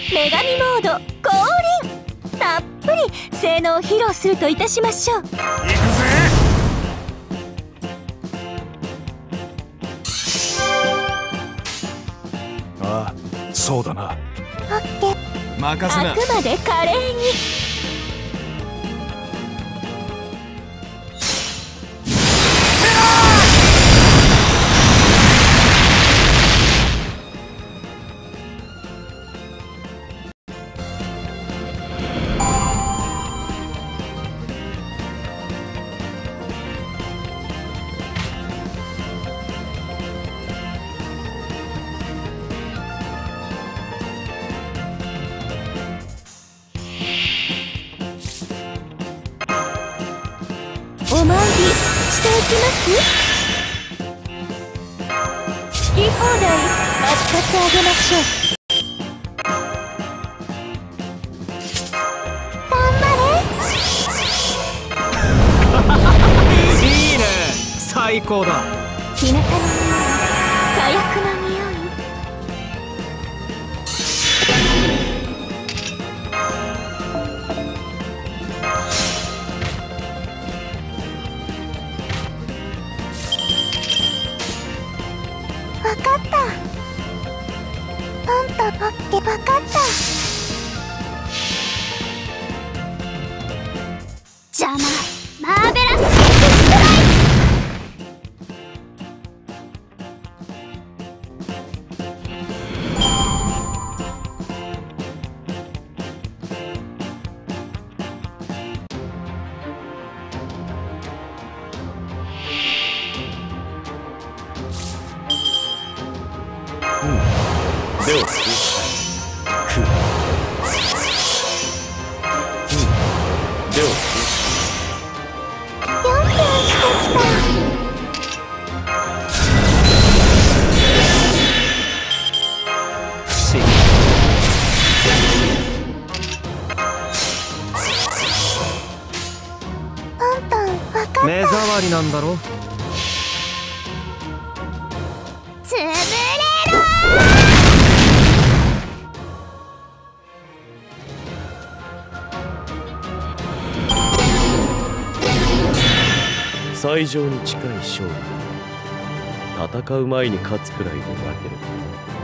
女神モード降臨。たっぷり性能を披露するといたしましょう。行くぜ。 ああ、そうだな。 オッケー。 任せな。 あくまで華麗に。お参りしていきます。好き放題扱ってあげましょう。頑張れ。 いいね、最高だ。 日向の匂い、火薬の匂い。わかった。パンタパッケわかった。邪魔。マーベラスエクストライではでは 4分してきた。 不思議。 パンタンわかった。 目障りなんだろ。 つぶれろ最上に近い勝利。戦う前に勝つくらいで負ける。